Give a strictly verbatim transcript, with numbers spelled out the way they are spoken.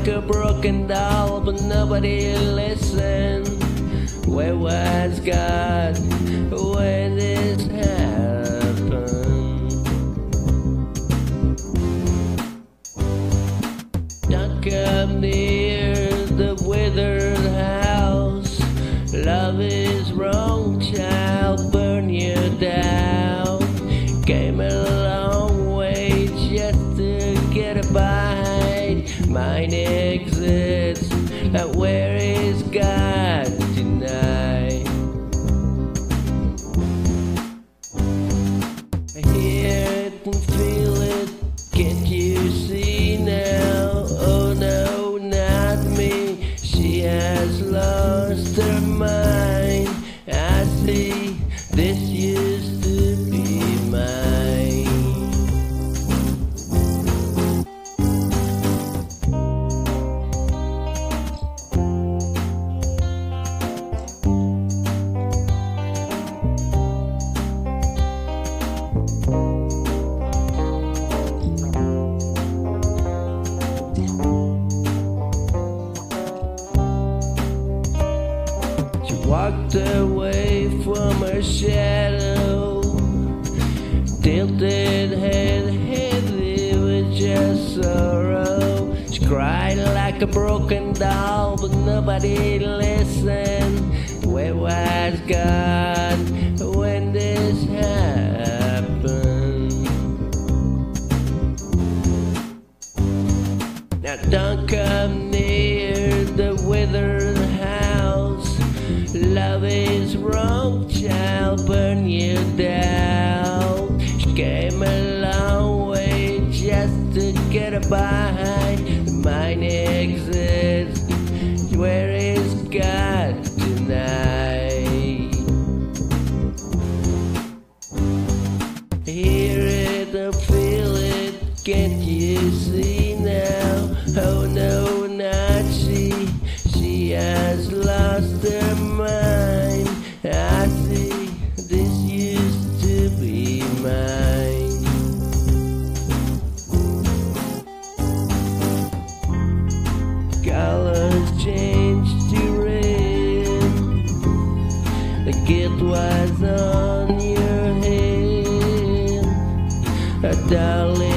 like a broken doll, but nobody listened. Where was God when this happened? Don't come near the withered house. Love is wrong, child, burn you down. Came a long way just to get a bite. Mine exists, now where is God tonight? I hear it and feel it, can't you see now? Oh no, not me, she has lost her mind. I see, this used to be mine. She walked away from her shadow, tilted head heavy with just sorrow. She cried like a broken doll, but nobody listened. Where was God when this happened? Now don't come near the withered house. Love is wrong, child, burn you down. She came a long way just to get a bite. Mine exists, where is God tonight? Hear it or feel it, can't you see now? Oh no, not she, she has lost her mind. I see, this used to be mine. Colors changed to red, the guilt was on your head, darling.